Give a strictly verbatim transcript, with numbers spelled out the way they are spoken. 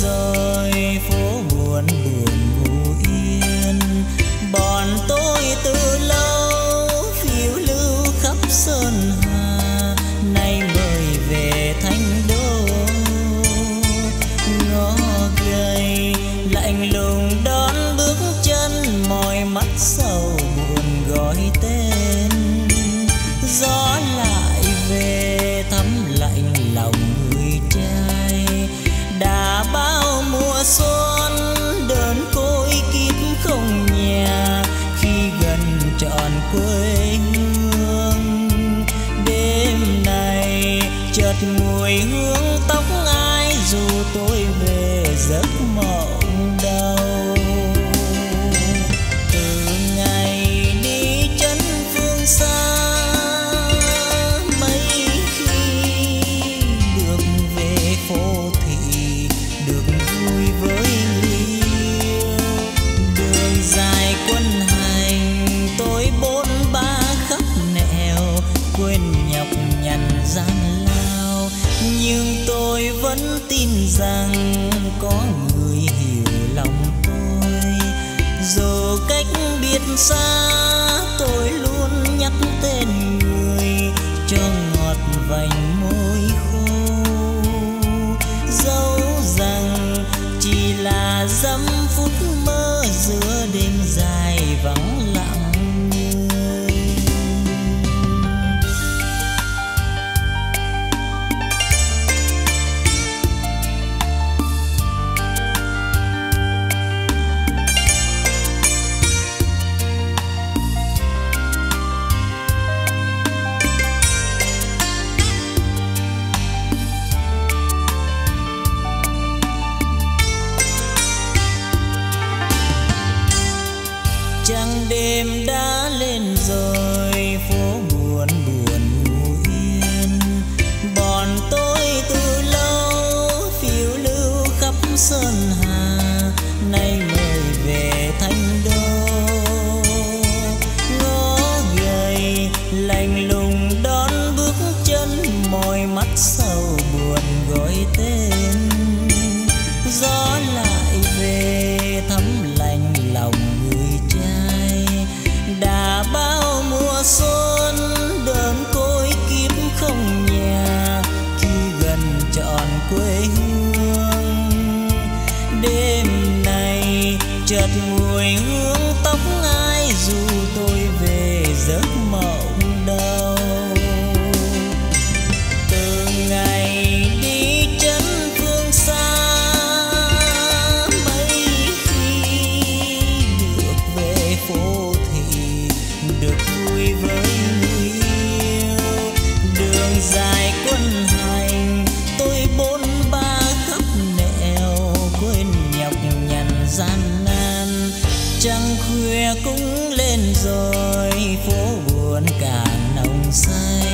rồi phố buồn buồn ngủ yên. Bọn tôi từ lâu phiêu lưu khắp sơn hà, nay mời về thành đô. Ngõ gầy lạnh lùng đón bước chân, mỏi mắt sầu buồn gọi tên. Gió lại về thấm lạnh lòng người trai, đã bao mùa xuân đơn côi kíp không nhà, khi gần trọn quê hương. Đêm này chợt mùi hương tóc ai, dù tôi về giấc mộng đau. Từ ngày đi chân phương xa, mấy khi được về phố thị, được vui với người yêu. Đường dài quân hành tôi bốn ba khắp nẻo, quên nhọc nhằn gian lao. Nhưng tôi vẫn tin rằng có người hiểu lòng tôi, dù cách biệt xa tôi luôn nhắc tên người, cho ngọt vành môi khô. Dẫu rằng chỉ là dăm phút mơ giữa đêm dài vắng lặng người. Trăng đêm đã lên rồi phố buồn buồn ngủ yên. Bọn tôi từ lâu phiêu lưu khắp sơn hà, nay mời về thành đô. Ngõ gầy lạnh lùng đón bước chân, mỏi mắt sầu buồn gọi tên. Gió lại về thấm lạnh lòng người trai, đã bao mùa xuân đơn côi kíp không nhà, khi gần trọn quê hương. Đêm này chợt mùi hương tóc ai, dù tôi về giấc mộng đau. Từ ngày đi chân phương xa, mấy khi được về phố thị, được vui với người yêu. Đường dài quân hành tôi bốn ba khắp nẻo, quên nhọc nhằn gian nan. Trăng khuya cũng lên rồi phố buồn càng nồng say.